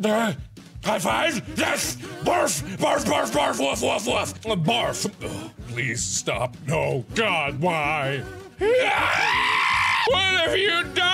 High five? Yes! Barf! Barf, barf, barf, woof, woof, woof! Barf! Oh, please stop. No. God, why? What have you done?